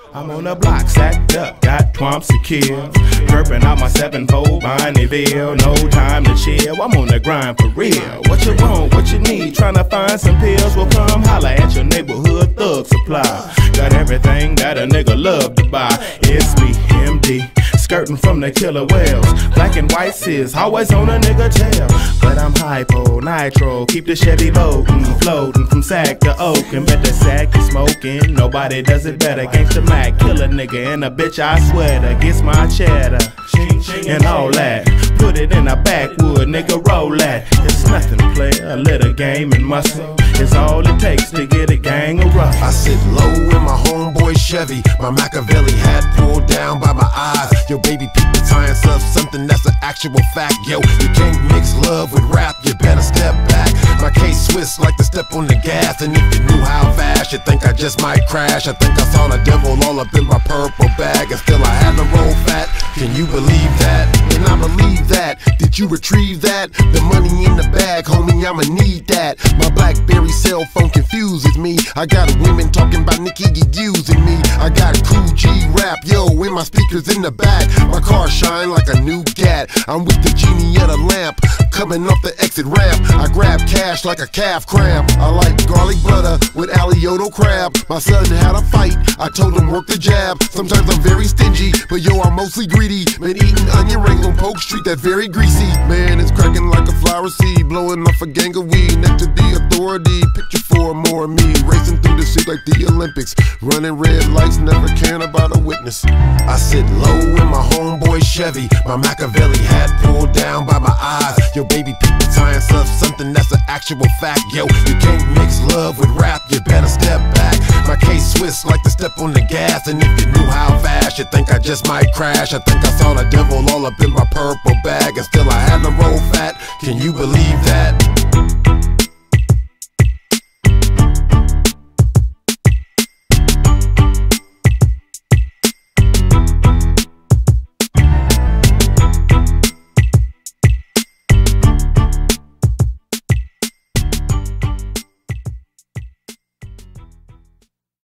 I'm on the block, sacked up, got twomps to kill. Burping out my 7-fold Bonneville, no time to chill. I'm on the grind for real. What you want, what you need, tryna find some pills? Well, come holla at your neighborhood thug supply. Got everything that a nigga love to buy. It's me, MD, skirting from the killer whales. Black and white sis, always on a nigga tail. But I'm hypo, nitro, keep the Chevy boatin', floating from Sac to Oak. And bet the Sac is smoking, nobody does it better. Gangsta Mac, kill a nigga and a bitch I sweater. Gets my cheddar, and all that. Put it in a backwood, nigga, roll that. It's nothing to play, a little game and muscle. It's all it takes to get a gang of rough. I sit low in my homeboy Chevy, my Machiavelli hat pulled down by my eyes. Yo, baby, peep the science of something that's an actual fact. Yo, you can't mix love with rap, you better step back. My K-Swiss like to step on the gas, and if you knew how fast, you think I just might crash. I think I saw the devil all up in my purple bag, and still I had to roll fat. Can you believe that? And I believe that. Did you retrieve that? The money in the bag, homie, I'ma need that. My BlackBerry cell phone confuses me. I got women talking about Nicki using me. I got cool G rap, yo, in my speakers in the back. My car shine like a new gat. I'm with the genie of the lamp, coming off the exit ramp. I grab cash like a calf cramp. I like garlic butter with Alioto crab. My son had a fight, I told him work the jab. Sometimes I'm very stingy, but yo, I'm mostly greedy. Been eating onion rings on Polk Street, that very greasy. Man, it's cracking like a flower seed, blowing off a gang of weed. Next to the authority, picture for more of me. Racing through the shit like the Olympics, running red lights, never caring about a witness. I sit low in my homeboy Chevy, my Machiavelli hat pulled down by my eyes. Yo, baby, peep the science of something that's an actual fact. Yo, you can't mix love with rap, you better step back. My K-Swiss like to step on the gas, and if you knew how fast, you think I just might crash. I think I saw the devil all up in my purple bag, and still I had to roll fat. Can you believe that?